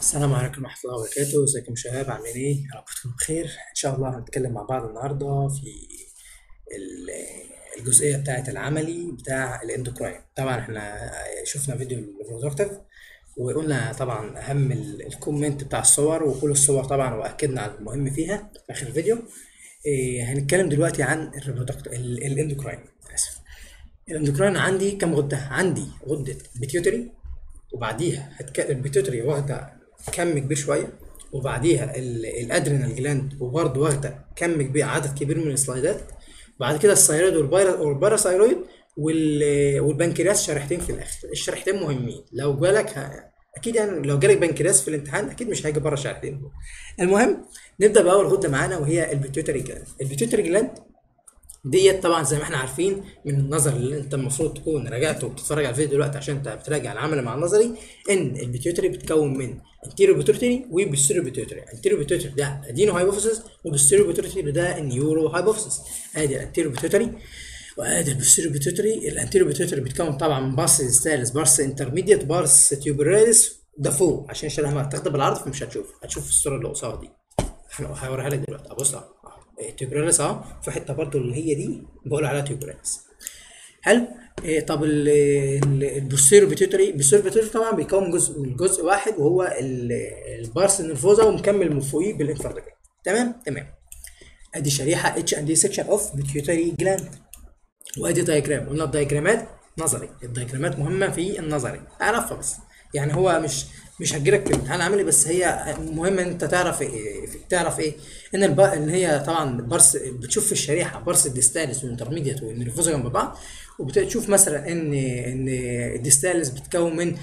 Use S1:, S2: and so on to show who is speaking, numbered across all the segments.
S1: السلام عليكم ورحمة الله وبركاته، ازيكم يا شباب؟ عاملين ايه؟ يا رب تكونوا بخير. ان شاء الله هنتكلم مع بعض النهارده في الجزئية بتاعة العملي بتاع الاندوكراين. طبعا احنا شفنا فيديو الريبرودكتيف وقلنا طبعا اهم الكومنت بتاع الصور وكل الصور طبعا، واكدنا على المهم فيها في اخر الفيديو. هنتكلم دلوقتي عن الاندوكراين. اسف. الاندوكراين عندي كام غدة؟ عندي غدة بيتيوتري، وبعديها البيتيوتري واخده كم كبير شويه، وبعديها الادرينال جلاند وبرضه واخده كم كبير، عدد كبير من السلايدات. بعد كده الثايرويد والباراثايرويد والبنكرياس، شريحتين في الاخر. الشريحتين مهمين. لو جالك اكيد يعني لو جالك بنكرياس في الامتحان اكيد مش هيجي بره الشريحتين دول. المهم نبدا باول غده معانا وهي البيتيوتري جلاند. البيتيوتري جلاند ديت طبعا زي ما احنا عارفين من النظر اللي انت المفروض تكون راجعته وبتتفرج على الفيديو دلوقتي عشان انت بتراجع العمل مع النظري، ان البيتيوتري بتكون من انتيريو بيتيوتري وبوستيريو بيتيوتري. انتيريو بيتيوتري ده ادينو هايبوفيسيس، وبوستيريو بيتيوتري ده النيورو هايبوفيسيس. ادي الانتيريو بيتيوتري وادي البوستيريو بيتيوتري. الانتيريو بيتيوتري بيتكون طبعا من بارس ستالس، بارس انترميديت، بارس تيوبراليس. ده فوق عشان شبه ما تاخد بالعرض فمش هتشوف الصوره اللي قصادها دي. هوريها لك دلوقتي. ابص اهو تيوبراليس اهو، في حته برضو اللي هي دي بقول عليها تيوبراليس. حلو. طب البوستيريو بيتيوتري طبعا بيكون من جزء واحد وهو البارس نيرفوزا، ومكمل من فوقيه بالانفراديجرام. تمام. ادي شريحه اتش اند دي سيكشن اوف بيتيوتري جلاند، وادي دايجرام. قلنا الدايجرامات نظري، الدايجرامات مهمه في النظري، اعرفها بس. يعني هو مش هتجيلك في الامتحان عملي، بس هي مهم ان انت تعرف ايه ان هي طبعا برس. بتشوف في الشريحه برس الديستالس والانترميديت والنيرفوزا جنب بعض، وبتشوف مثلا ان الديستالس بتكون من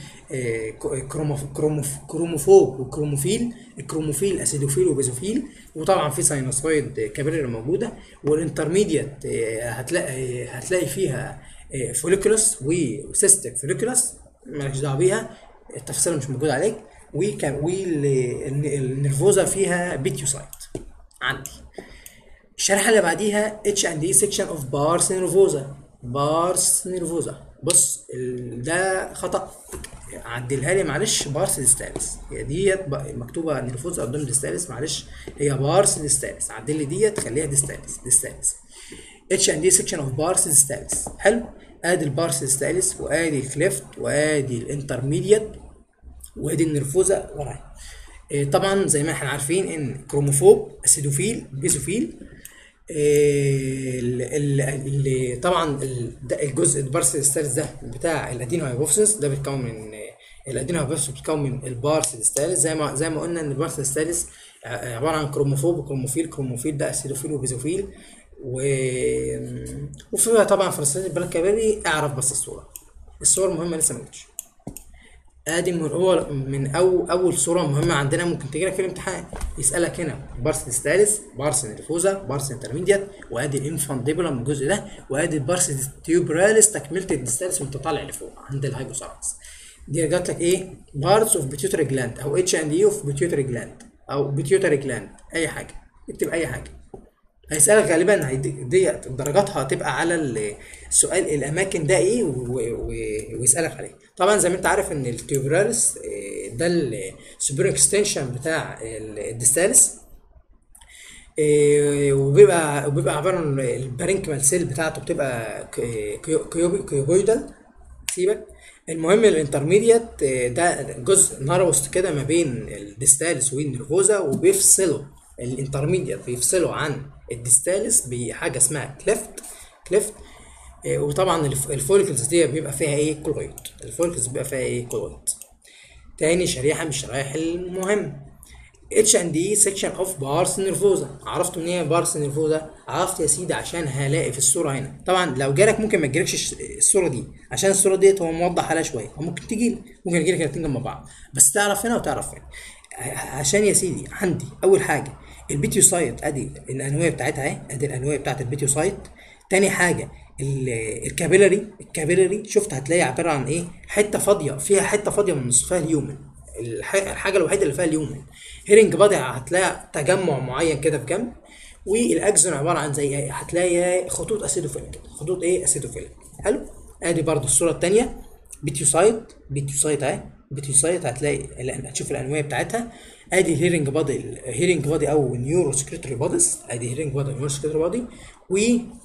S1: كروموفوب وكروموفيل. الكروموفيل اسيدوفيل وبيزوفيل، وطبعا في ساينوسويد كابيلاري موجوده. والانترميديت هتلاقي فيها فوليكولوس وسيستيك فوليكولوس، مالكش دعوه بيها، التفصيل مش موجود عليك. والنرفوزا فيها بيتيوسايت. عندي الشريحه اللي بعديها اتش اند اي سيكشن اوف بارس نيرفوزا. بص ده خطا، عدلها لي معلش. بارس ديستالس هي ديت مكتوبه نيرفوزا قدام ديستالس، معلش هي بارس ديستالس. عدل لي ديت خليها ديستالس. اتش اند اي سيكشن اوف بارس ديستالس. حلو. ادي البارس ديستالس، وادي الكليفت، وادي الانترميديت، وادي النرفوزا ورايا. طبعا زي ما احنا عارفين ان كروموفوب اسيدوفيل بيزوفيل. طبعا ده الجزء البارس ديستالس ده بتاع الادينو هايبوفيسيس، ده بيتكون من الادينو هايبوفيسيس، بتتكون من البارس ديستالس. زي ما قلنا ان البارس ديستالس عباره عن كروموفوب وكروموفيل. كروموفيل ده اسيدوفيل وبيزوفيل. وفيها طبعا فرنسيين البلد كباري. اعرف بس الصور مهمه لسه ما جتش. ادي اول صوره مهمه عندنا ممكن تجي لك في الامتحان، يسالك هنا بارس ديستالس، بارس نيرفوزا، بارس انترميديت، وادي الانفانديبولم الجزء ده، وادي البارس تيوبراليس تكمله الديستالس وانت طالع لفوق عند الهايبوثالاموس. دي جات لك ايه؟ بارتس اوف بيتيوتري جلاند، او اتش اند اي اوف بيتيوتري جلاند، او بيتيوتري جلاند، اي حاجه. اكتب اي حاجه. هيسألك غالبا ديت درجاتها هتبقى على السؤال الاماكن ده ايه ويسألك عليه. طبعا زي ما انت عارف ان التيوبراليس ده السوبر اكستنشن بتاع الديستالس. وبيبقى عباره عن البارينكمال سيل بتاعته بتبقى كيوبويدال. سيبك. المهم الانترميديت ده جزء نروست كده ما بين الديستالس والنرفوزا، وبيفصلوا الانترميديت، بيفصلوا عن الديستالس بحاجه اسمها كليفت. وطبعا الفوليكلز دي بيبقى فيها ايه؟ كلويد. الفوليكلز بيبقى فيها ايه؟ كلويد. تاني شريحه من الشرايح المهمه اتش اند اي سيكشن اوف بارس نيرفوزا. عرفت منين هي بارس نيرفوزا؟ عرفت يا سيدي عشان هلاقي في الصوره هنا. طبعا لو جالك ممكن ما تجيلكش الصوره دي، عشان الصوره ديت هو موضح عليها شويه، او ممكن تجيلك، ممكن يجيلك الاثنين جنب بعض، بس تعرف هنا وتعرف هنا. عشان يا سيدي عندي اول حاجه البيتيوسايت، ادي الانويه بتاعتها اهي، ادي الانويه بتاعت البيتيوسايت. تاني حاجه الكابيلاري شفت هتلاقي عباره عن ايه؟ حته فاضيه، فيها حته فاضيه من نصفها اليومن. الحاجه الوحيده اللي فيها اليومن. هيرنج بادي هتلاقي تجمع معين كده في جنب. والاكزون عباره عن زي ايه؟ هتلاقي خطوط اسيدوفيليك كده، خطوط ايه؟ اسيدوفيليك. حلو. ادي برضو الصوره الثانيه بيتيوسايت اهي، بتيوسايت هتلاقي هتشوف الانواع بتاعتها. ادي الهيرنج بادي، الهيرنج بادي او نيورو سكريتوري باديز، ادي هيرنج بادي نيورو سكريتوري بادي. و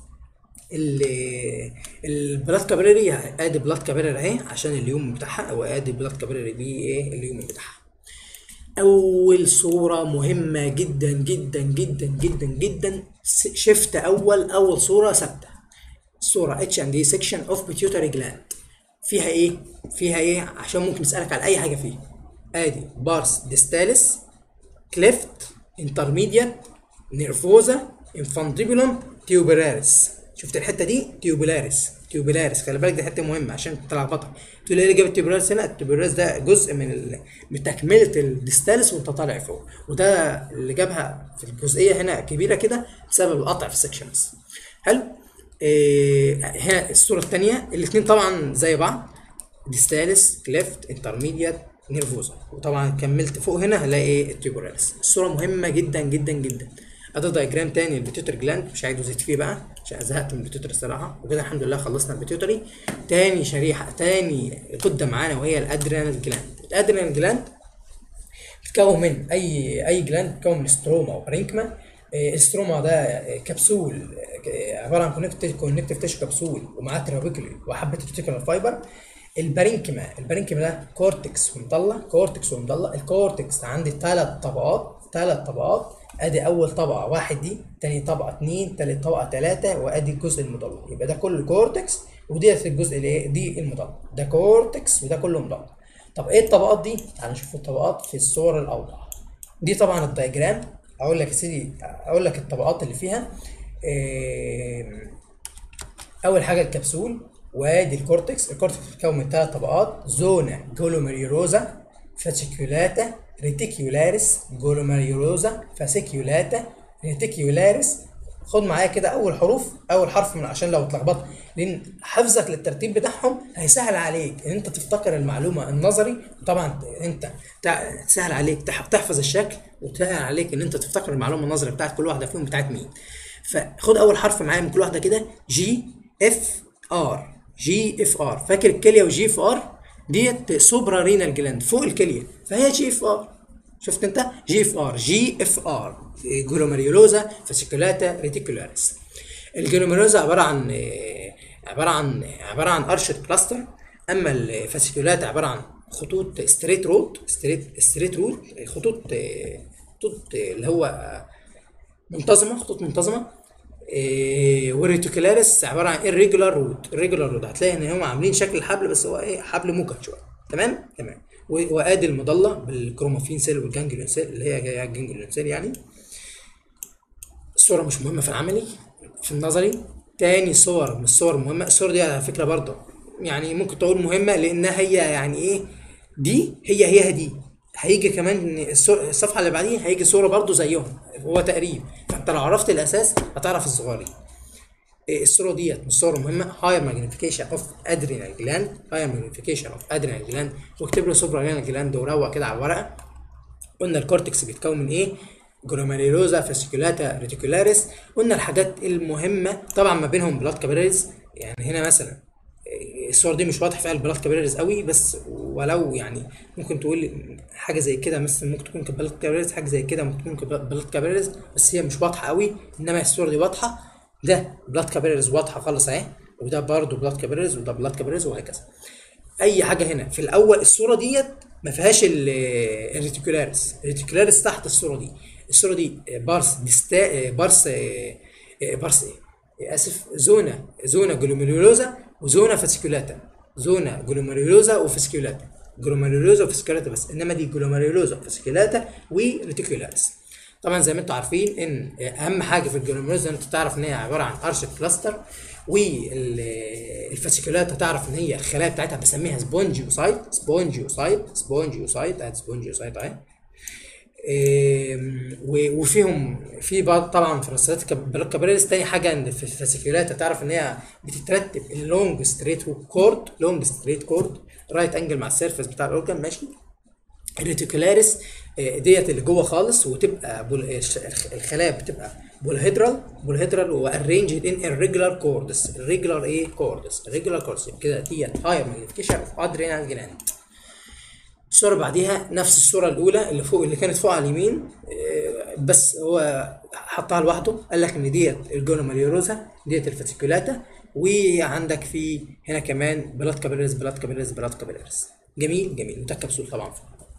S1: البلاد كابيلاري، ادي بلاد كابيلاري اهي عشان اليوم بتاعها، وادي بلاد كابيلاري دي ايه اليوم بتاعها. اول صوره مهمه جدا جدا جدا جدا جدا، شفت اول صوره ثابته، الصوره اتش اند اي سيكشن اوف بيتيوتري جلاند. فيها ايه عشان ممكن نسالك على اي حاجه فيها. ادي بارس ديستاليس، كليفت، انترميديات، نيرفوزا، انفانتيبولوم، تيوبراريس. شفت الحته دي؟ تيوبولاريس خلي بالك، دي حته مهمه عشان تلخبطك. تقول لي ليه جاب التيوبولاريس هنا؟ التيوبولاريس ده جزء من تكمله الديستاليس وانت طالع فوق، وده اللي جابها في الجزئيه هنا كبيره كده بسبب القطع في السكشنز. حلو. هنا الصوره الثانيه، الاثنين طبعا زي بعض، ديستاليس، كليفت، انترميديات، نيرفوزا. وطبعا كملت فوق هنا هلاقي ايه؟ التيوبولاريس. الصوره مهمه جدا جدا جدا. ادي دايجرام تاني البيتيوتري جلاند، مش عايز ازيد فيه بقى عشان زهقت من البيتيوتري الصراحه. وكده الحمد لله خلصنا البيتيوتري. تاني شريحه، تاني غده معانا وهي الادرينال جلاند. الادرينال جلاند بتتكون من اي جلاند، بتتكون من ستروما وبارينكما. الستروما ده كبسول، عباره عن كونكتيف تيشو كبسول ومعاه ترابيكولي وحبه ريتيكولار فايبر. البارينكما ده كورتكس ومضله. الكورتكس عندي ثلاث طبقات. ادي اول طبقه واحد، دي تاني طبقه اتنين، تالت طبقه تلاته، وادي الجزء المضله. يبقى ده كله كورتكس، وديت الجزء اللي ايه؟ دي المضله. ده كورتكس وده كله مضله. طب ايه الطبقات دي؟ تعال نشوف الطبقات في الصور الاوضح. دي طبعا الدايجرام. اقول لك يا سيدي، اقول لك الطبقات اللي فيها. اول حاجه الكبسول، وادي الكورتكس بيتكون من ثلاث طبقات: زونا جلوميروزا، فاسيكولاتا، ريتيكيولاريس. جلوميروزا، فاسيكولاتا، ريتيكيولاريس. خد معايا كده اول حرف من عشان لو اتلخبطت، لان حفظك للترتيب بتاعهم هيسهل عليك ان انت تفتكر المعلومه النظري. وطبعا انت سهل عليك تحفظ الشكل، وسهل عليك ان انت تفتكر المعلومه النظري بتاعت كل واحده فيهم بتاعت مين. فخد اول حرف معايا من كل واحده كده: جي اف ار. فاكر الكليه وجي اف ار ديت سوبرا رينال جلاند فوق الكليه، فهي جي اف ار. شفت انت؟ جي اف ار جلوميريولوزا فاسيكولاتا ريتيكولاريس. الجلوميريولوزا عباره عن ارشد كلاستر. اما الفاسيكولاتا عباره عن خطوط ستريت روت، خطوط اللي هو خطوط منتظمه. والريتيكولاريس عباره عن الريجولار رود. هتلاقي ان هم عاملين شكل الحبل، بس هو ايه؟ حبل موجه شويه. تمام. وادي المضله بالكرومافين سيل والجانجليون سيل اللي هي جايه على الجانجليون سيل يعني. الصوره مش مهمه في العملي، في النظري. تاني صور من الصور المهمه، الصور دي على فكره برضه يعني ممكن تقول مهمه لانها هي يعني ايه؟ دي هي هيجي كمان الصفحه اللي بعديها هيجي صوره برضه زيهم، هو تقريب. فانت لو عرفت الاساس هتعرف الصغيرين. الصوره ديت من الصور المهمه: هاير ماجنيفيكيشن اوف ادرينال جلاند. واكتب له سوبرا رينال جلاند وروق كده على الورقه. قلنا الكورتكس بيتكون من ايه؟ جلوميريولوزا، فاسيكولاتا، ريتيكولاريس. قلنا الحاجات المهمه طبعا ما بينهم بلاد كابيلاريز. يعني هنا مثلا الصور دي مش واضح فيها البلاد كابيلاريز قوي، بس ولو يعني ممكن تقول حاجه زي كده مثلا، ممكن تكون بلاد كابيلاريز، حاجه زي كده ممكن تكون بلاد كابيلاريز، بس هي مش واضحه قوي. انما الصور دي واضحه، ده بلاد كابيلاريز واضحه خالص اهي، وده برضه بلاد كابيلاريز، وده بلاد كابيلاريز، وهكذا. اي حاجه هنا في الاول الصوره ديت ما فيهاش الريتيكولاريس تحت الصوره دي بارس اسف زونا جلوميريولوزا وزونا فاسيكولاتا. جلوميريولوزا وفاسيكولاتا بس، انما دي جلوميريولوزا وفاسيكولاتا وريتيكولاريس. طبعا زي ما انتم عارفين ان اهم حاجه في الجلوميريولوزا انت تعرف ان هي عباره عن ارشد كلاستر، والفاسيكولاتا تعرف ان هي الخلايا بتاعتها بسميها سبونجيوسايت اهي. وفيهم في بعض طبعا في رسالات بلاد كابيلاريز. تاني حاجه ان في الفاسيكولاتا تعرف ان هي بتترتب اللونج ستريت كورد رايت انجل مع السيرفيس بتاع الاورجان. ماشي. الريتيكولاريس ديت اللي جوه خالص، وتبقى الخلايا بتبقى بولهيدرال وارينجد ان الريجولار كوردس. الريجولار كوردس كده ديت هاير ماجنيفيكيشن اوف ادرينال جلاند. الصورة بعديها نفس الصورة الأولى اللي فوق، اللي كانت فوق على اليمين، بس هو حطها لوحده، قال لك إن ديت الجلوميريوزا، ديت الفاسيكولاتا، وعندك في هنا كمان بلاد كابيلاريز بلاد كابيلاريز بلاد كابيلاريز. جميل جميل، وده كبسول طبعا.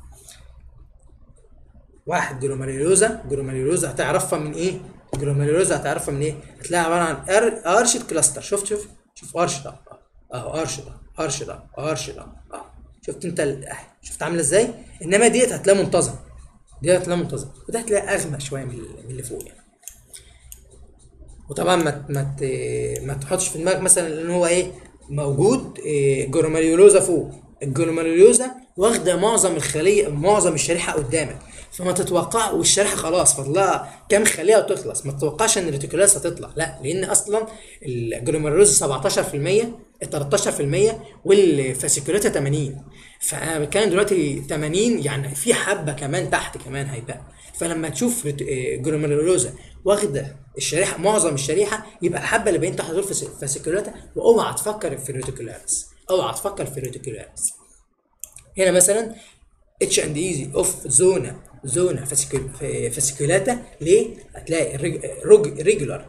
S1: واحد جلوميريوزا، جلوميريوزا هتعرفها من إيه؟ جلوميريوزا هتعرفها من إيه؟ هتلاقيها عبارة عن أرشة كلاستر. شوف أرش ده أهو، أرش ده أرش ده أرش ده أهو. شفت انت شفت عامله ازاي؟ انما ديت هتلاقيها منتظم، ديت هتلاقيها منتظم، وده هتلاقيها اغمق شويه من اللي فوق يعني. وطبعا ما تحطش في دماغك مثلا ان هو ايه موجود جلوميريولوزا فوق. الجلوميريولوزا واخده معظم الخليه، معظم الشريحه قدامك، فما تتوقع، والشريحه خلاص فاضلها كام خليه وتخلص، ما تتوقعش ان الريتيكولاس هتطلع، لا، لان اصلا الجلوميريولوزا 17%، 13%، والفاسيكولاتا 80. فكان دلوقتي 80، يعني في حبه كمان تحت كمان هيبقى. فلما تشوف جلوميريولوزا واخده الشريحه، معظم الشريحه، يبقى الحبه اللي باين تحت دول فاسيكولاتا، واوعى تفكر في الريتيكولاريس، اوعى تفكر في الريتيكولاريس. هنا مثلا اتش اند ايزي اوف زونا فاسيكولاتا، ليه؟ هتلاقي ريجولار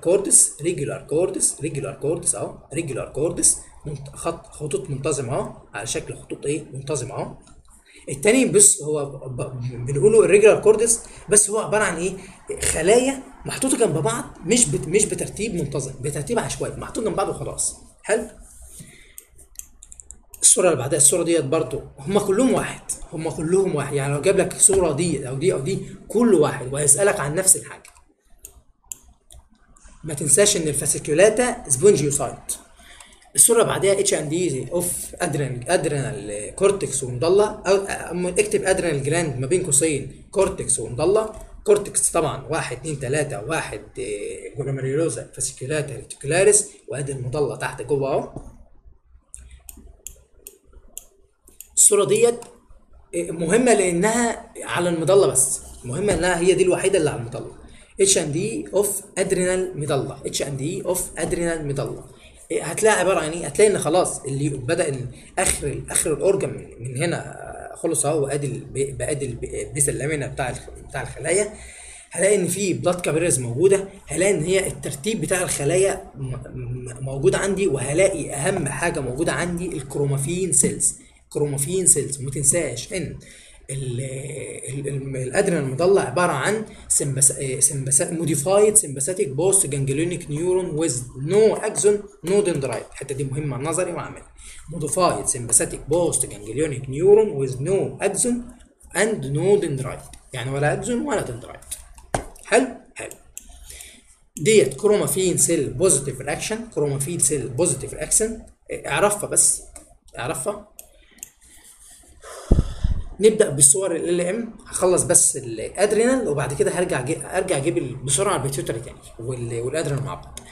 S1: كوردس اهو، ريجولار كوردس، خطوط منتظمه اهو، على شكل خطوط ايه منتظمه اهو. التاني بص هو بنقوله الريجولار كوردس، بس هو عباره عن ايه؟ خلايا محطوطه جنب بعض، مش بترتيب منتظم، بترتيب عشوائي، محطوط جنب بعض وخلاص. حلو. الصوره اللي بعدها، الصوره ديت برضو هم كلهم واحد، هم كلهم واحد، يعني لو جاب لك صوره دي او دي او دي، كل واحد وهيسالك عن نفس الحاجه. ما تنساش ان الفاسيكولاتا سبونجيوسايت. الصوره اللي بعدها اتش اند ايزي اوف ادرينال كورتكس ومضله، او اكتب ادرينال جلاند ما بين قوسين كورتكس ومضله. كورتكس طبعا 1 2 3 1 جلوميريولوزا فاسيكولاتا ريتيكولاريس، وادي المضله تحت جوه اهو. الصوره ديت مهمه لانها على المضله بس، مهمه انها هي دي الوحيده اللي على المضله. اتش اند اي اوف ادرينال مضله، اتش اند اي اوف ادرينال مضله. هتلاقي عباره عن ايه؟ هتلاقي ان خلاص اللي بدا ان اخر الاورجن من هنا خلص اهو، بادي البيس اللامينا بتاع الخلايا. هلاقي ان في بلاد كابيلاريز موجوده، هلاقي ان هي الترتيب بتاع الخلايا موجود عندي، وهلاقي اهم حاجه موجوده عندي الكرومافين سيلز. كرومافين سيلز، وما تنساش ان الادرينال المضلة عباره عن موديفايد سمباثيك بوست جانجليونيك نيورون ويز نو اكزون نو دندرايت. الحته دي مهمه نظري وعملي. موديفايد سمباثيك بوست جانجليونيك نيورون ويز نو اكزون اند نو دندرايت، يعني ولا اكزون ولا دندرايت. حلو حلو. ديت كرومافين سيل بوزيتيف رياكشن، كرومافين سيل بوزيتيف رياكشن، اعرفها بس، اعرفها. نبدا بالصور ال ام، هخلص بس الادرينال، وبعد كده ارجع اجيب بسرعه البيتيوتري تاني والادرينال مع بعض.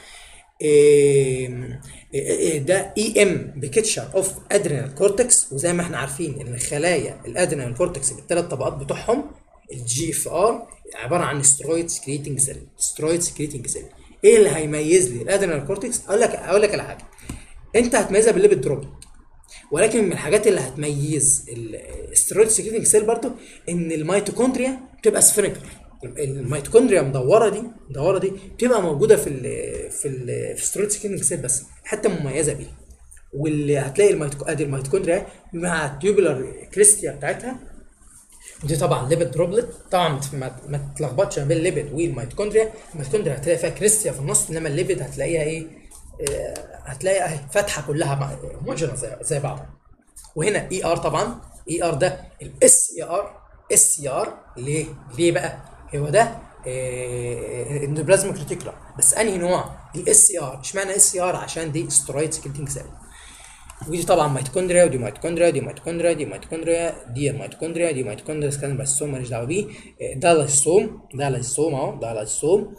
S1: ده اي ام بيكتشر اوف ادرينال كورتكس، وزي ما احنا عارفين ان خلايا الادرينال كورتكس بالثلاث طبقات بتوعهم، الجي اف ار عباره عن سترويد سكريتنج سيل، سترويد سكريتنج سيل. ايه اللي هيميز لي الادرينال كورتكس؟ اقول لك على حاجه، انت هتميزها بالليبيد دروب، ولكن من الحاجات اللي هتميز الستيرويد سكريتنج سيل برضو ان الميتوكوندريا بتبقى سفينيكال. الميتوكوندريا مدوره دي بتبقى موجوده في الستيرويد سكريتنج سيل بس، حته مميزه بيها. واللي هتلاقي ادي الميتوكوندريا مع التيوبولار كريستيا بتاعتها، ودي طبعا ليبيد دروبلت. طبعا ما تتلخبطش ما بين الليبيد والميتوكوندريا. الميتوكوندريا هتلاقي فيها كريستيا في النص، انما الليبيد هتلاقيها ايه؟ هتلاقي اهي فاتحه كلها هوموجينوس زي بعض. وهنا اي ار، طبعا اي ار ده الاس اي ار، اس اي ار ليه بقى؟ هو ده اندوبلازميك ريتيكولار، بس انهي نوع؟ الاس اي ار. اشمعنى اس اي ار؟ عشان دي سترويد سكريتنج سيل. ودي طبعا ميتوكوندريا، ودي ميتوكوندريا، دي ميتوكوندريا، دي ميتوكوندريا، دي ميتوكوندريا، دي ميتوكوندريا سكان، بس السوم ماليش دعوه بيه. ده لايسوم، ده لايسوم اهو، ده لايسوم.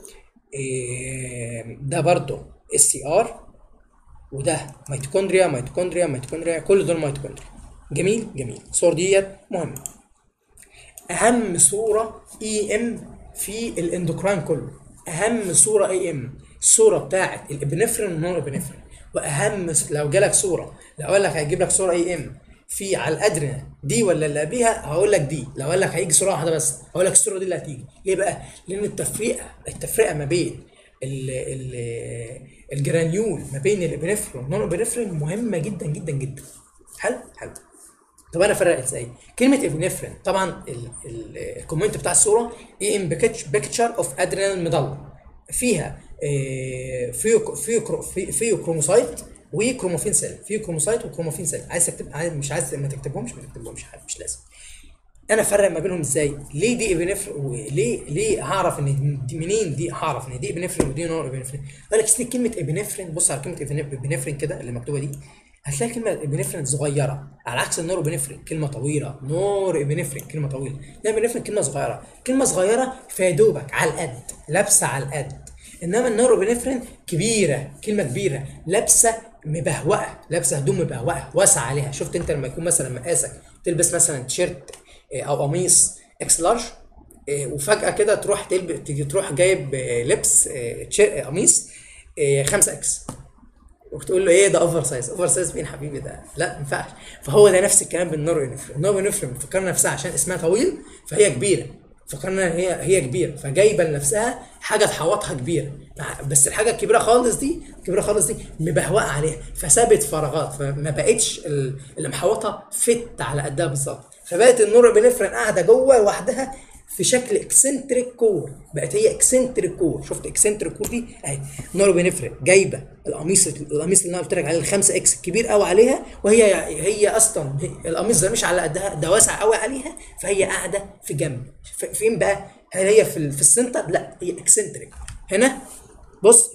S1: ده برضه اس سي ار، وده ميتوكوندريا ميتوكوندريا ميتوكوندريا، كل دول ميتوكوندريا. جميل جميل. الصور ديت مهمه. اهم صوره اي ام في الاندوكراين كله، اهم صوره اي ام الصوره بتاعت الابنفرين والنون ابنفرين. واهم لو جالك صوره، لو قال لك هيجيب لك صوره اي ام في على الادرينال دي ولا اللي قبليها؟ هقول لك دي. لو قال لك هيجي صوره واحده بس هقول لك الصوره دي اللي هتيجي. ليه بقى؟ لان التفرقه ما بين ال ال الجرانيول ما بين الابنفرين والنون ابنفرين مهمه جدا جدا جدا. حلو حلو. طب انا افرق ازاي؟ كلمه ابنفرين طبعا الكومنت بتاع الصوره اي ام بيكتشر اوف ادرينال ميدالا، فيها فيو كروموسايت وكروموفين سيل، فيو كروموسايت وكروموفين سيل. عايز تكتب، مش عايز ما تكتبهمش ما تكتبهمش، مش لازم. انا افرق ما بينهم ازاي؟ ليه دي ابنفرين ليه هعرف ان دي منين؟ دي هعرف ان دي ابنفرين ودي نور ابنفرين. قال لك كلمه ابنفرين، بص على كلمه ابنفرين كده اللي مكتوبه دي، هتلاقي كلمه ابنفرين صغيره على عكس النور ابنفرين كلمه طويله. نور ابنفرين كلمه طويله، ده ابنفرين كلمه صغيره. كلمه صغيره فيا دوبك على القد، لابسه على القد. انما النور ابنفرين كبيره، كلمه كبيره، لابسه مبهوقه، لابسه هدوم مبهوقه واسعه عليها. شفت انت لما يكون مثلا مقاسك تلبس مثلا تيشيرت او قميص اكس لارج، وفجاه كده تروح تيجي تروح جايب لبس قميص 5 اكس وتقول له ايه ده اوفر سايز؟ اوفر سايز مين حبيبي ده؟ لا ما ينفعش. فهو ده نفس الكلام بالنورونيفرين. النورونيفرين فكرنا نفسها عشان اسمها طويل فهي كبيره، فكرنا هي كبيره فجايبه لنفسها حاجه تحوطها كبيره، بس الحاجه الكبيره خالص دي، الكبيره خالص دي مبهوقه عليها فسابت فراغات، فما بقتش اللي محوطها فت على قدها بالظبط، فبقت النورونيفرين قاعده جوه لوحدها في شكل اكسنتريك كور. بقت هي اكسنتريك كور. شفت اكسنتريك كور دي اهي؟ نوربينفرين جايبه القميص اللي انا قلت لك عليه ال5 اكس كبير قوي عليها، وهي اصلا القميص ده مش على قدها، ده واسع قوي عليها، فهي قاعده في جنب. فين بقى؟ هل هي في السنتر؟ لا، هي اكسنتريك هنا. بص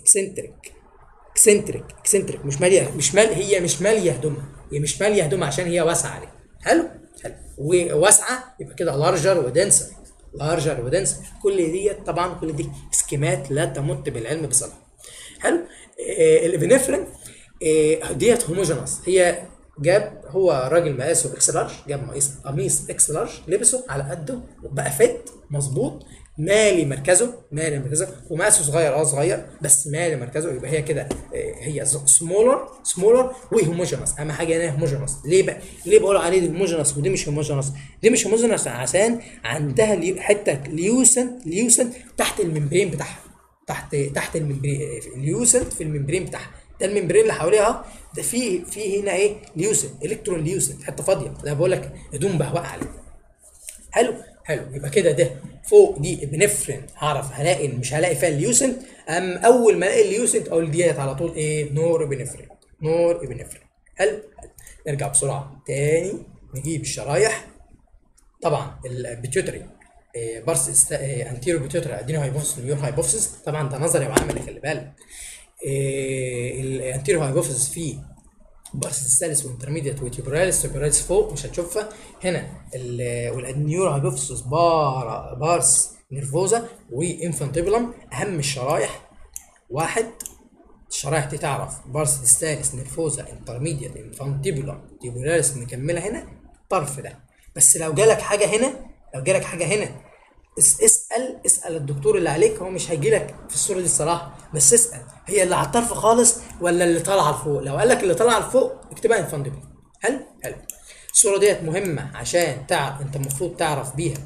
S1: اكسنتريك مش ماليه، هي مش ماليه هدومها، هي مش ماليه هدومها عشان هي واسعه عليها. حلو حلو. وواسعه يبقى كده لارجر ودنسر، لارجر ودنسر. كل ديت طبعا كل دي سكيمات لا تمت بالعلم بصله. حلو. الابنفرين ديت هوموجينوس. هو راجل مقاسه اكس لارج، جاب قميص اكس لارج لبسه على قده وبقى فت مظبوط، مالي مركزه ومقاسه صغير صغير بس مالي مركزه. يبقى هي كده هي سمولر وهوموجينوس. اهم حاجه هنا هوموجينوس. ليه بقول عليه دي هوموجينوس ودي مش هوموجينوس؟ دي مش هوموجينوس عشان عندها حته ليوسنت تحت الممبرين بتاعها، تحت الممبرين، ليوسنت في الممبرين بتاعها. ده الممبرين اللي حواليها ده في هنا ايه؟ ليوسنت، الكترون ليوسنت، حته فاضيه. ده بقول لك هدوم بهواء عليه. حلو. يبقى كده ده فوق دي ابنفرين، هلاقي مش هلاقي فيها اليوسنت. اول ما الاقي اليوسنت اقول ديت على طول ايه؟ نور ابنفرين. حلو. نرجع بسرعه تاني نجيب الشرايح. طبعا البيتيوتري بارس انتيرو بيتيوتري ادينو هايبوفيسيس نيور هايبوفيسيس. طبعا ده نظري وعملي، خلي بالك. الانتيرو هايبوفيسيس فيه بارس الثالث وانترميديت وتيوبراليس فوق مش هتشوفها هنا. والنيورو هايبوفيسيس بارس نيرفوزا وانفانتيبولم. اهم الشرايح واحد، الشرايح دي تعرف بارس الثالث نيرفوزا انترميديت انفانتيبولم تيوبراليس مكمله هنا الطرف ده. بس لو جالك حاجه هنا اسال الدكتور اللي عليك، هو مش هيجي لك في الصوره دي الصراحه، بس اسال هي اللي على الطرف خالص ولا اللي طالعه لفوق. لو قال لك اللي طالعه لفوق اكتبها انفاندبل. حلو. الصوره ديت مهمه عشان تعرف، انت المفروض تعرف بيها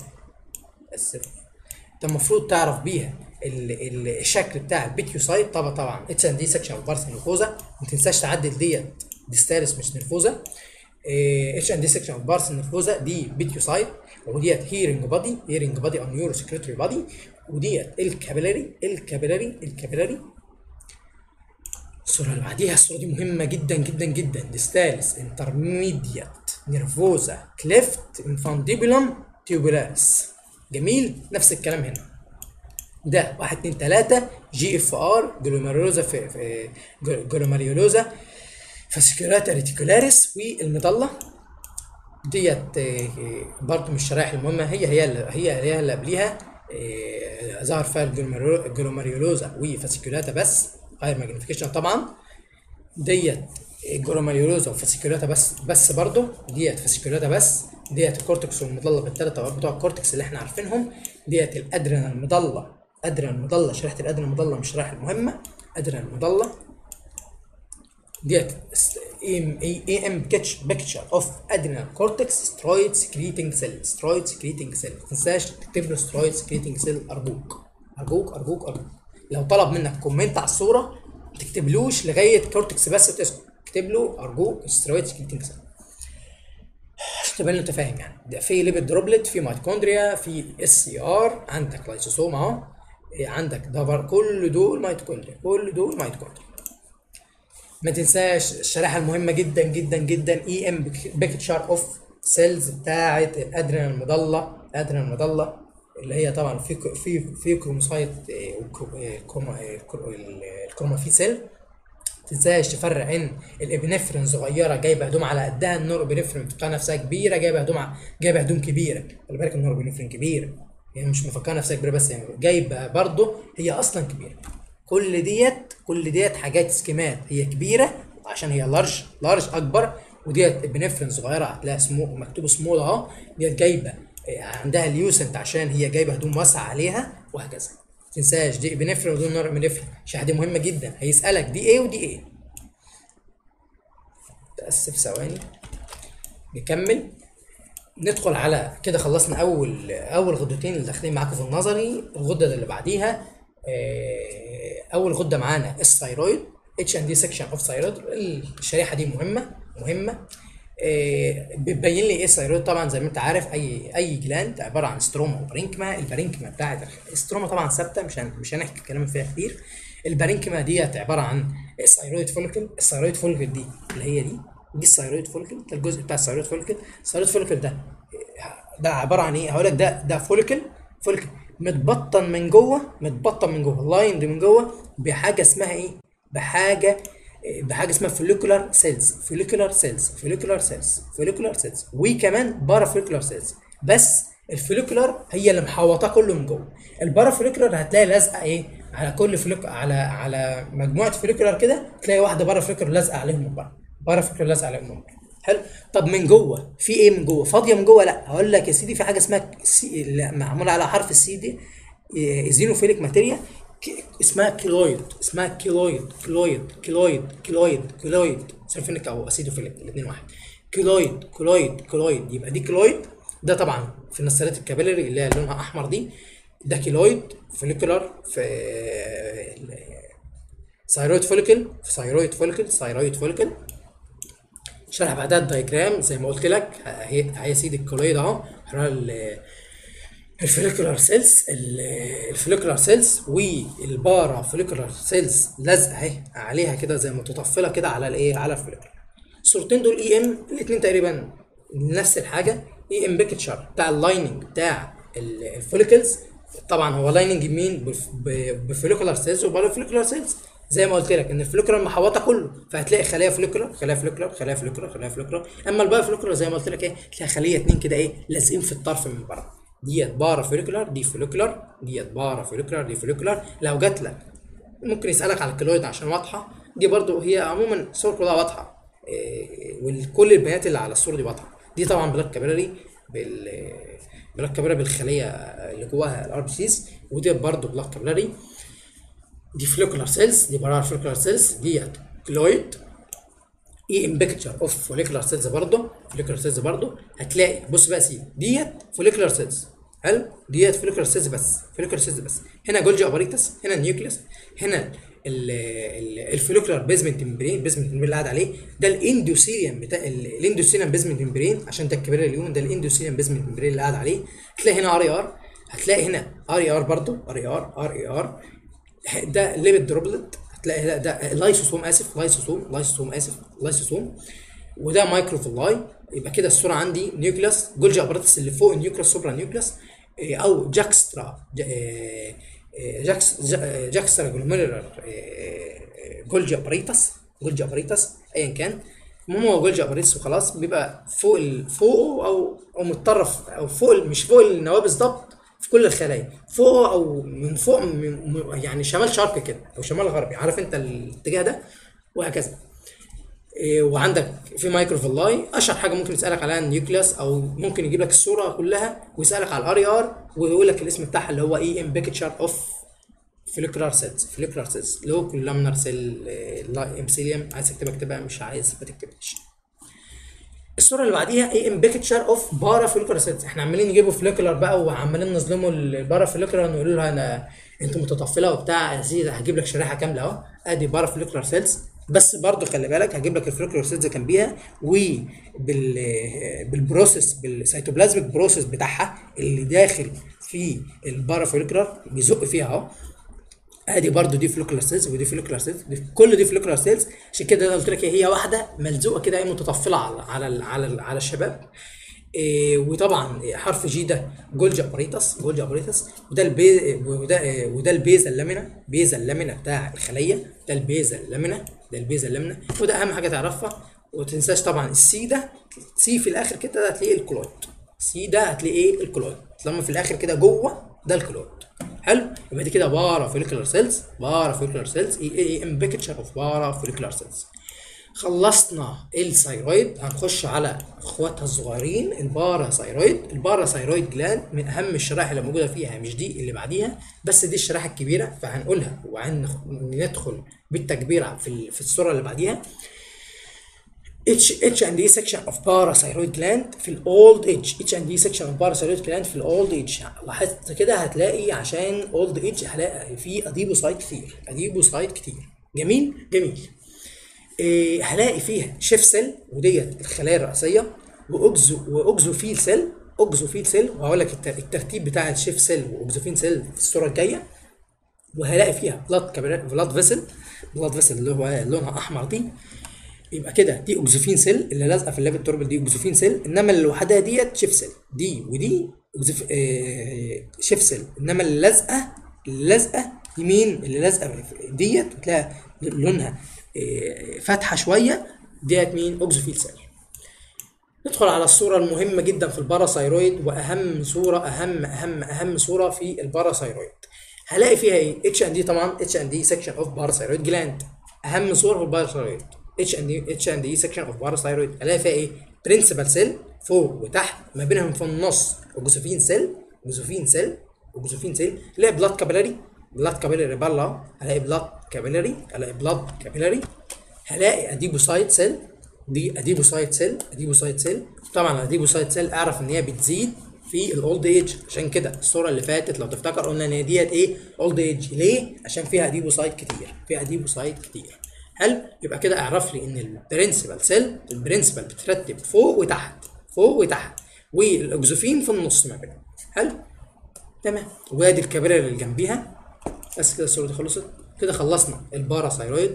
S1: الشكل بتاع البيتيوسايت. طبعا اتش ان دي سكشن اوف بارس نيرفوزا، ما تنساش تعدل ديت ديستاليس مش نيرفوزا. اتش ان دي سكشن اوف بارس نيرفوزا دي بيتيوسايت، وديت هيرنج بادي او نيورو سكريتوري بادي، وديت الكابيلاري. الصوره اللي بعديها، الصوره دي مهمه جدا جدا جدا. ديستاليس انترميديت نيرفوزا كليفت انفانديبولم تيوبولاريس. جميل. نفس الكلام هنا، ده 1 2 3 جي اف ار جلوميريولوزا فاسيكولاتا ريتيكولاريس. والمظله ديت برضه من الشرائح المهمه، هي اللي قبليها ظهر فيها الجلوميريولوزا وفاسيكولاتا بس غير ماجنيفيكيشن. طبعا ديت جلوميريولوزا وفاسيكولاتا بس برضه ديت فاسيكولاتا بس. ديت الكورتكس والمظله بالثلاث اوقات بتوع الكورتكس اللي احنا عارفينهم. ديت الادرينال مظله، شريحه الادرينال مظله من الشرائح المهمه. ادرينال مظله ديت اي ام بيكتشر اوف ادرينال كورتكس سترويد سكريتنج سيل. سترويد سكريتنج سيل، ما تنساش تكتب له سترويد سكريتنج سيل ارجوك ارجوك ارجوك ارجوك. لو طلب منك كومنت على الصوره ما تكتبلوش لغايه كورتكس بس وتسكت، اكتب له ارجوك سترويد سكريتنج سيل عشان تبان له انت فاهم. يعني ده في ليبيد دروبلت، في ميتوكوندريا، في اس سي ار، عندك لايسوسوم اهو، عندك دبر، كل دول ميتوكوندريا، كل دول ميتوكوندريا. ما تنساش الشريحه المهمه جدا جدا جدا اي ام بيكتشر اوف سيلز بتاعه الادرينال المضله. الادرينال المضله اللي هي طبعا في كروموسايت الكرومافي سيل. ما تنساش تفرق ان الابنفرين صغيره جايبه هدوم على قدها، النور ابنفرين بتاع نفسها كبيره جايبه هدوم كبيره. خلي بالك النور ابنفرين كبيره، هي مش مفكره نفسها كبيره بس هي جايبه برضه هي اصلا كبيره. كل ديت حاجات سكيمات، هي كبيره عشان هي لارج اكبر، وديت ابنفرين صغيره هتلاقي مكتوب سمول اهو، ديت جايبه عندها اليوسنت عشان هي جايبه هدوم واسعه عليها وهكذا. ما تنساش دي ابنفرين ودي نور ابنفرين، عشان دي مهمه جدا، هيسالك دي ايه ودي ايه. تاسف ثواني نكمل. ندخل على كده، خلصنا اول غدتين اللي داخلين معاكم في النظري. الغده اللي بعديها اول غده معانا الثايرويد، اتش ان دي سكشن اوف ثايرويد. الشريحه دي مهمه. بتبين لي ايه الثايرويد. طبعا زي ما انت عارف اي جلاند عباره عن ستروما وبارينكما. البارينكما بتاعت الستروما طبعا ثابته، مش هنحكي الكلام فيها كتير. البارينكما ديت عباره عن الثايرويد فوليكل. الثايرويد فوليكل دي اللي هي دي الثايرويد فوليكل، ده الجزء بتاع الثايرويد فوليكل. الثايرويد فوليكل ده عباره عن ايه؟ هقول لك ده فوليكل متبطن من جوه لايند من جوه بحاجه اسمها ايه؟ بحاجه اسمها فوليكولار سيلز وكمان بارا فوليكولار سيلز. بس الفوليكولار هي اللي محوطاه كله من جوه. البارا فوليكولار هتلاقي لازقه ايه على كل على مجموعه فوليكولار كده، تلاقي واحده بارا فوليكولار لازقه عليهم من بره، حلو. طب من جوه في ايه؟ من جوه فاضيه من جوه؟ لا، هقول لك يا سيدي، في حاجه اسمها معموله على حرف السي دي، ايزينوفيليك ماتيريا، اسمها كيلويد سلفينيك او اسيدوفيليك، الاثنين واحد. كيلويد يبقى دي كيلويد. ده طبعا في النسالات الكابيلاري اللي هي لونها احمر دي، ده كيلويد فوليكولار في ثايرويد فوليكل. شرح بعدها الدايجرام زي ما قلت لك. هي سيدي الكيلويد اهو، الفوليكولار سيلز والبارا فوليكولار سيلز لازقه اهي عليها كده زي متطفله كده على الايه، على الفوليكولار. الصورتين دول اي ام، الاثنين تقريبا نفس الحاجه. اي ام بيكتشر بتاع اللايننج بتاع الفوليكلز. طبعا هو لايننج مين؟ بفوليكولار سيلز وبارا فوليكولار سيلز. زي ما قلت لك ان الفوليكولار محوطه كله، فهتلاقي خلايا فوليكولار. اما البارا فوليكولار زي ما قلت لك ايه، تلاقي خليه اتنين كده ايه لازقين في الطرف من بره. ديت بارا فوليكولار، دي فوليكولار، دي فوليكولار. لو جات لك ممكن يسالك على الكيلويد عشان واضحه، دي برضو هي عموما الصور كلها واضحه، وكل البيانات اللي على الصوره دي واضحه. دي طبعا بلاك كابيلاري بالخليه اللي جواها الار بي سيز، ودي برضو بلاك كابيلاري. دي فوليكولار سيلز، دي بارا فوليكولار سيلز، ديت كيلويد. اي ام بيكتشر اوف فوليكولار سيلز برضه هتلاقي. بص بقى يا سيدي، ديت فوليكولار سيلز، حلو، ديت فوليكولار سيلز بس. هنا جولجي اباريتس، هنا النيوكليوس، هنا الفوليكولار بيزمنت ممبرين اللي قاعد عليه ده الاندوثيليوم بتاع الاندوثيليوم بيزمنت ممبرين، عشان ده الكبير اليوم ده الاندوثيليوم بيزمنت ممبرين اللي قاعد عليه. هتلاقي هنا ار اي ار، هتلاقي هنا ار اي ار برضه، ار اي ار ده ليبيد دروبلت. هتلاقي ده لايسوسوم، وده مايكروفيلاي. يبقى كده الصوره عندي نيوكليوس، جولجي اباراتس اللي فوق النيوكليوس، سوبرا نيوكليوس، او جاكسترا جلوميرولار جولجي اباريتس ايا كان. المهم هو جولجي اباريتس وخلاص، بيبقى فوقه او متطرف او فوق، مش فوق النواه بالظبط، في كل الخلايا فوق او من فوق، يعني شمال شرقي كده او شمال غربي، عارف انت الاتجاه ده، وهكذا. وعندك في مايكروفيلاي. اشهر حاجه ممكن يسالك عليها النيوكليوس، او ممكن يجيب لك الصوره كلها ويسالك على الار اي ار ويقول لك الاسم بتاعها اللي هو اي ام بيكتشر اوف فوليكولار سيلز، فوليكولار سيلز لو كولامنر سيل امثيليوم، عايز تكتبها اكتبها، مش عايز ما تكتبهاش. الصوره اللي بعديها ايه ام بيكتشر اوف بارا فوليكولار سيلز. احنا عمالين نجيبوا فوليكولار بقى وعمالين نظلموا البارا فوليكولار، نقول له انا انت متطفله وبتاع، يا سيدي هجيب لك شريحه كامله اهو، ادي بارا فوليكولار سيلز. بس برضو خلي بالك هجيب لك الفوليكولار سيلز جنبيها، بالبروسيس بالسيتوبلازميك بروسيس بتاعها اللي داخل في البارا فوليكولار بيزق فيها اهو. ادي برضو دي فوليكولار سيلز ودي فوليكولار سيلز، كل دي فوليكولار سيلز. عشان كده انا قلت لك هي واحده ملزوقه كده، ايه متطفله على الشباب. وطبعا حرف جي ده جولجي اباريتس، جولجي اباريتس، وده وده البيزا اللامينا، بيزا اللامينا بتاع الخليه، ده البيزا اللامينا، ده البيزا اللامينا، وده اهم حاجه تعرفها. وتنساش طبعا السي ده، سي في الاخر كده هتلاقيه الكلويد، سي ده هتلاقيه الكلويد، لما في الاخر كده جوه ده الكلويد. حلو، يبقى دي كده بارا فوليكولار سيلز، بارا فوليكولار سيلز اي ام بيكتشر اوف بارا فوليكولار سيلز. خلصنا الثايرويد، هنخش على اخواتها الصغيرين الباراثايرويد. الباراثايرويد جلاند من اهم الشرائح اللي موجوده فيها، مش دي اللي بعديها بس، دي الشرائح الكبيره فهنقولها وندخل بالتكبير في الصوره اللي بعديها. H and E section of parathyroid gland في الاولد ايج، H and E section of parathyroid gland في الاولد ايج. لاحظت كده هتلاقي عشان اولد ايج هلاقي في اديبوسايت كتير، اديبوسايت كتير. جميل جميل. هلاقي فيها شيف سيل وديت الخلايا الرئيسيه، واوكزوفيل سيل، اوكزوفيل سيل، وهقول لك الترتيب بتاع الشيف سيل واوكزوفيل سيل في الصوره الجايه. وهلاقي فيها بلاد فيسل، بلاد فيسل اللي هو لونها احمر دي. يبقى كده دي اوكزوفين سيل اللي لازقه في اللاب التوربل، دي اوكزوفين سيل، انما اللي لوحدها ديت شيف سيل، دي ودي شيف سيل، انما اللي لازقه يمين، اللي لازقه ديت بتلاقي لونها فاتحه شويه، ديت مين؟ اوكزوفيل سيل. ندخل على الصوره المهمه جدا في الباراثايرويد، واهم صوره، اهم صوره في الباراثايرويد. هلاقي فيها ايه؟ اتش ان دي، طبعا اتش ان دي سيكشن اوف باراثايرويد جلاند، اهم صوره في الباراثايرويد. اتش ان دي سيكشن اوف باراثايرويد، هلاقي فيها ايه؟ برنسبال سيل فوق وتحت، ما بينهم في النص اوكزوفين سيل، اوكزوفين سيل، اوكزوفين سيل، هلاقي بلاد كابيلاري، بلاد كابيلاري بالله، هلاقي بلاد كابيلاري، هلاقي بلاد كابيلاري، هلاقي اديبوسايت سيل، دي اديبوسايت سيل، اديبوسايت سيل. طبعا الاديبوسايت سيل اعرف ان هي بتزيد في الاولد ايج، عشان كده الصوره اللي فاتت لو تفتكر قلنا ان ديت ايه؟ اولد ايج. ليه؟ عشان فيها اديبوسايت كتير، فيها اديبوسايت كتير. حلو، يبقى كده اعرف لي ان البرنسبال سيل، البرنسبال بترتب فوق وتحت، فوق وتحت، والاكزوفين في النص ما بينهم. حلو تمام. وادي الكابيلاري اللي جنبيها. بس كده الصوره دي خلصت، كده خلصنا الباراثايرويد.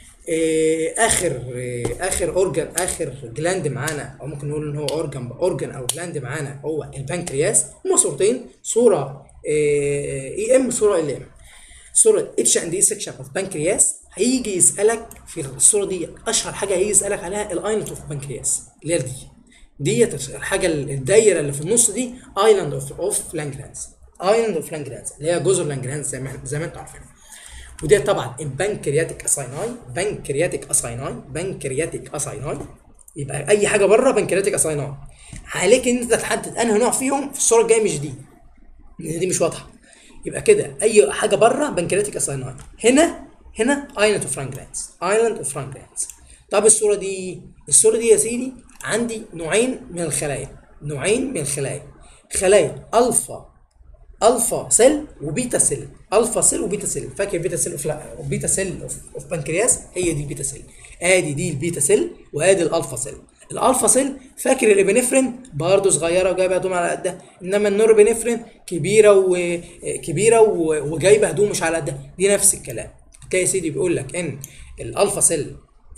S1: اخر اورجان، اخر جلاند معانا، او ممكن نقول ان هو اورجان او جلاند معانا، هو البنكرياس. هما صورتين، صوره اي ام، صوره ال ام. صوره اتش اند اي سكشن اوف بنكرياس، هيجي يسالك في الصوره دي اشهر حاجه هيجي يسالك عليها الايلاند اوف بنكرياس، اللي هي ديت الحاجه الدايره اللي في النص دي، ايلاند اوف لانجرهانز، ايلاند اوف لانجرهانز اللي هي جزر لانجرهانز زي ما انتم عارفين. ودي طبعا البنكرياتيك اسايناي، بنكرياتيك اسايناي، بنكرياتيك اسايناي. يبقى اي حاجه بره بنكرياتيك اسايناي، عليك ان انت تحدد انهي نوع فيهم في الصوره الجايه، مش دي، دي مش واضحه. يبقى كده اي حاجه بره بنكرياتيك اسايناي. هنا ايلاند اوف لانجرهانز، ايلاند اوف لانجرهانز. طب الصوره دي يا سيدي عندي نوعين من الخلايا، نوعين من الخلايا، خلايا الفا سيل وبيتا سيل، الفا سيل وبيتا سيل. فاكر بيتا سيل بيتا سيل اوف بنكرياس؟ هي دي البيتا سيل، ادي دي البيتا سيل وادي الالفا سيل. الالفا سيل فاكر الابنفرين برضه صغيره وجايبه هدوم على قدها، انما النوربنفرين كبيره وجايبه هدوم مش على قدها، دي نفس الكلام. هتلاقي يا سيدي بيقول لك ان الالفا سيل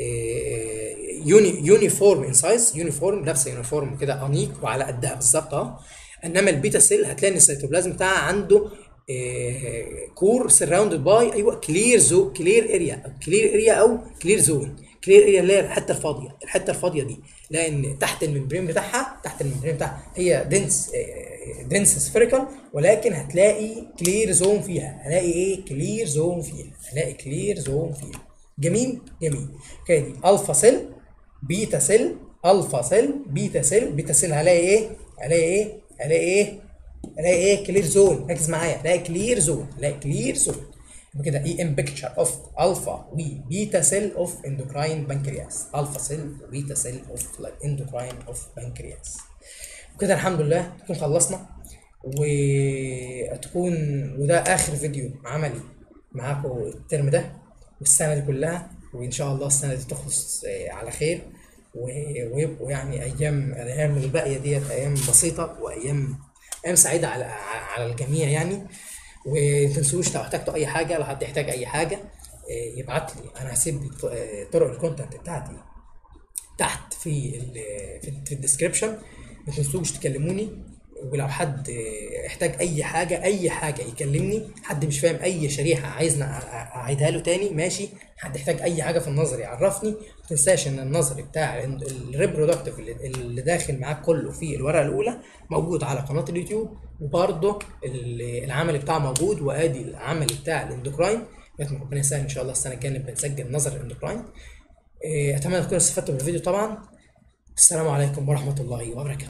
S1: يونيفورم ان سايز، يونيفورم، لابسه يونيفورم كده انيق وعلى قدها بالظبط اهو. انما البيتا سيل هتلاقي ان السيتوبلازم بتاعها عنده كور سراوندد باي، ايوه، كلير اريا، او كلير زون، كلير اريا اللي هي الحته الفاضيه، الحته الفاضيه دي، لان تحت الممبرين بتاعها، هي دنس سفيريكال، ولكن هتلاقي كلير زون فيها، هلاقي ايه؟ كلير زون فيها، جميل جميل. كده دي الفا سيل، بيتا سيل، الفا سيل، بيتا سيل، بيتا سيل هلاقي ايه؟ كلير زون، ركز معايا، هلاقي كلير زون، وكده اي ام بيكتشر اوف الفا وبيتا سيل اوف اندوكراين بنكرياس، الفا سيل وبيتا سيل اوف اندوكراين اوف بنكرياس. وكده الحمد لله تكون خلصنا، وتكون وده اخر فيديو عملي معاكم الترم ده والسنه دي كلها، وان شاء الله السنه دي تخلص على خير، ويبقوا يعني الايام الباقيه ديت ايام بسيطه وايام سعيده على الجميع يعني. ومتنسوش لو احتجتوا اي حاجه، لو حد يحتاج اي حاجه يبعت لي، انا هسيب طرق الكونتاكت بتاعتي تحت في الديسكربشن. ما تنسوش تكلموني، ولو حد احتاج اي حاجه يكلمني، حد مش فاهم اي شريحه عايزنا اعيدها له تاني ماشي، حد يحتاج اي حاجه في النظري يعرفني. ما تنساش ان النظري بتاع الريبرودكتيف اللي داخل معاك كله في الورقه الاولى موجود على قناه اليوتيوب، وبرده العملي بتاعه موجود، وادي العملي بتاع الاندوكراين. ربنا يسهل ان شاء الله السنه الجايه نبقى نسجل نظري الاندوكراين. اتمنى تكونوا استفدتوا من الفيديو طبعا. السلام عليكم ورحمه الله وبركاته.